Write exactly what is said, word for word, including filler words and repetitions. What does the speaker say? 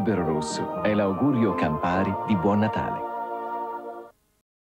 Albero Rosso è l'augurio Campari di Buon Natale.